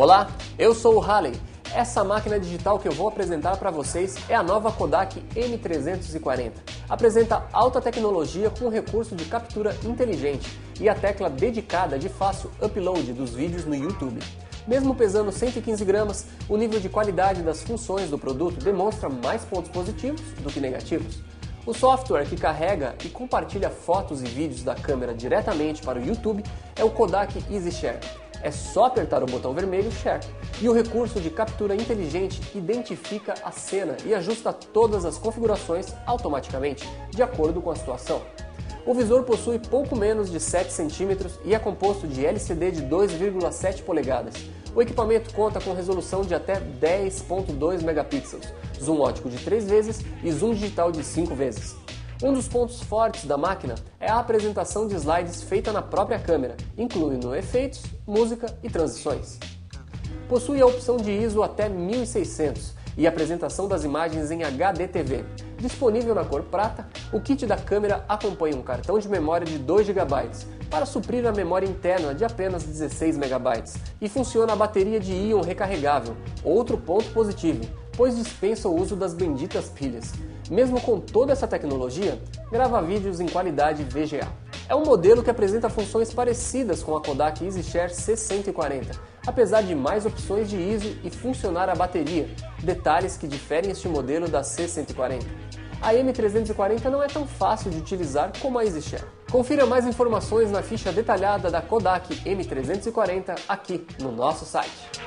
Olá, eu sou o Halley. Essa máquina digital que eu vou apresentar para vocês é a nova Kodak M340. Apresenta alta tecnologia com recurso de captura inteligente e a tecla dedicada de fácil upload dos vídeos no YouTube. Mesmo pesando 115 gramas, o nível de qualidade das funções do produto demonstra mais pontos positivos do que negativos. O software que carrega e compartilha fotos e vídeos da câmera diretamente para o YouTube é o Kodak EasyShare. É só apertar o botão vermelho Share e o recurso de captura inteligente identifica a cena e ajusta todas as configurações automaticamente, de acordo com a situação. O visor possui pouco menos de 7 cm e é composto de LCD de 2,7 polegadas. O equipamento conta com resolução de até 10.2 megapixels, zoom ótico de 3 vezes e zoom digital de 5 vezes. Um dos pontos fortes da máquina é a apresentação de slides feita na própria câmera, incluindo efeitos, música e transições. Possui a opção de ISO até 1600 e a apresentação das imagens em HDTV. Disponível na cor prata, o kit da câmera acompanha um cartão de memória de 2 GB para suprir a memória interna de apenas 16 MB e funciona a bateria de íon recarregável, outro ponto positivo, pois dispensa o uso das benditas pilhas. Mesmo com toda essa tecnologia, grava vídeos em qualidade VGA. É um modelo que apresenta funções parecidas com a Kodak EasyShare C140, apesar de mais opções de ISO e funcionar a bateria, detalhes que diferem este modelo da C140. A M340 não é tão fácil de utilizar como a EasyShare. Confira mais informações na ficha detalhada da Kodak M340 aqui no nosso site.